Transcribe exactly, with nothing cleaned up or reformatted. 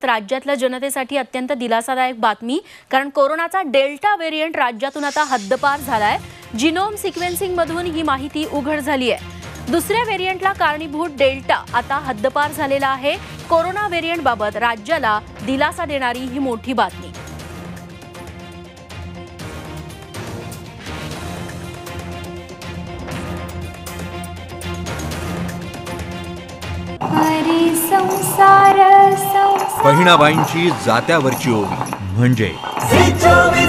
राज्यातल्या जनतेसाठी अत्यंत दिलासादायक बातमी, कारण कोरोनाचा डेल्टा व्हेरियंट राज्यातून आता हद्दपार झालाय। जिनोम सिक्वेन्सिंग मधून ही माहिती उघड झाली आहे। दुसऱ्या व्हेरियंटला कारणीभूत डेल्टा आता हद्दपार झालेला आहे। कोरोना व्हेरियंट बाबत राज्याला दिलासा देणारी ही मोठी बातमी। बहिणाबाईंची जात्यावरची ओवी म्हणजे